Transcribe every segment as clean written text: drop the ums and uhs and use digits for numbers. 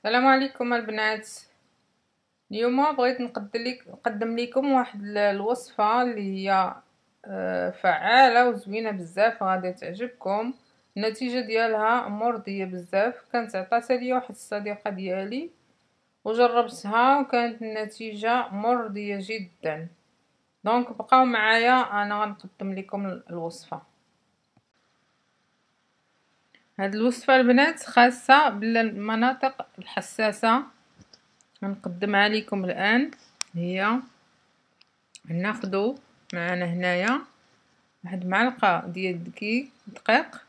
السلام عليكم البنات. اليوم بغيت نقدم لكم واحد الوصفة اللي هي فعالة وزوينة بزاف، غادي تعجبكم. النتيجة ديالها مرضية بزاف. كانت عطاتها لي واحد الصديقة ديالي وجربتها وكانت النتيجة مرضية جدا. دونك بقاو معايا، انا غنقدم لكم الوصفة. هاد الوصفة البنات خاصة بالمناطق الحساسة، غنقدمها لكم الان. هي ناخدو معنا هنايا واحد معلقه ديال دقيق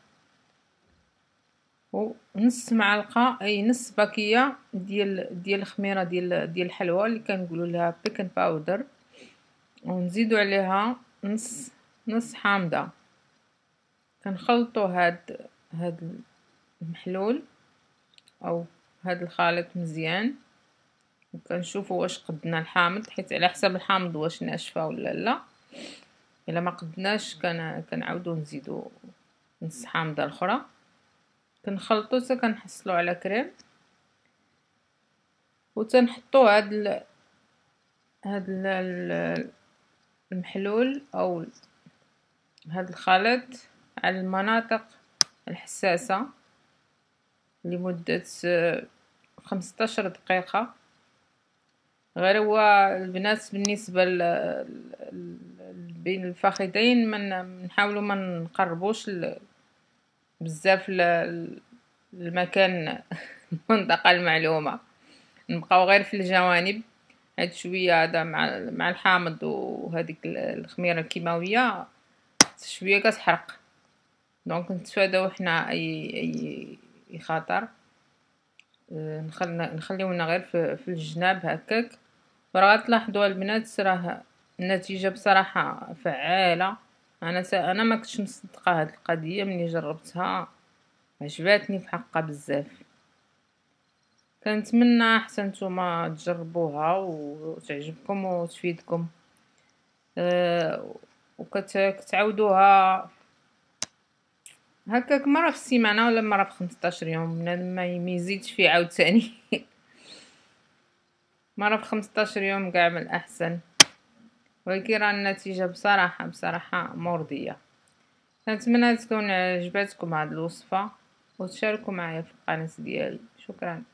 ونص معلقه اي نص باكيه ديال الخميره ديال الحلوى اللي كنقولوا لها بيكن باودر، ونزيدو عليها نص حامضه. كنخلطوا هاد المحلول او هاد الخليط مزيان، وكنشوفوا واش قدنا الحامض، حيت على حسب الحامض واش ناشفه ولا لا. الا ما قدناش كنعاودو نزيدو نص حامضه اخرى. كنخلطو حتى كنحصلو على كريم، وتنحطو هاد المحلول او هاد الخليط على المناطق الحساسه لمده 15 دقيقه. غير هو البنات بالنسبه بين الفخذين نحاولوا ما نقربوش بزاف المكان المنطقه المعلومه، نبقاو غير في الجوانب. هاد شويه هذا مع الحامض وهذيك الخميره الكيماويه شويه كتحرق، دونك نتفاداو حنا اي خطر. نخليونا غير في الجناب هكاك. وراه غتلاحظوا البنات راه النتيجه بصراحه فعاله. انا ما كنتش مصدقه هاد القضيه، ملي جربتها عجباتني بحقها بزاف. كنتمنى حتى نتوما تجربوها وتعجبكم وتفيدكم. وكتعاودوها هكاك مره في السيمانه ولا مره في 15 يوم، ما يزيدش فيه عاوتاني. مره في 15 يوم كاع من الاحسن. ولكن راه النتيجه بصراحه مرضيه. كنتمنى تكون عجبتكم هذه الوصفه وتشاركوا معايا في القناه ديالي. شكرا.